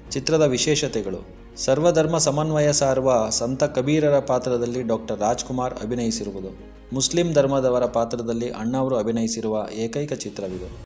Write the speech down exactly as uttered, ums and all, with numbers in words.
ಚಿತ್ರದ ವಿಶೇಷತೆಗಳು: ಸರ್ವಧರ್ಮ ಸಮನ್ವಯ ಸಾರುವ ಸಂತ ಕಬೀರರ ಪಾತ್ರದಲ್ಲಿ ಡಾಕ್ಟರ್ ರಾಜ್ಕುಮಾರ್ ಅಭಿನಯಿಸಿರುವುದು. ಮುಸ್ಲಿಂ ಧರ್ಮದವರ ಪಾತ್ರದಲ್ಲಿ ಅಣ್ಣಾವ್ರು ಅಭಿನಯಿಸಿರುವ ಏಕೈಕ ಚಿತ್ರವಿದು.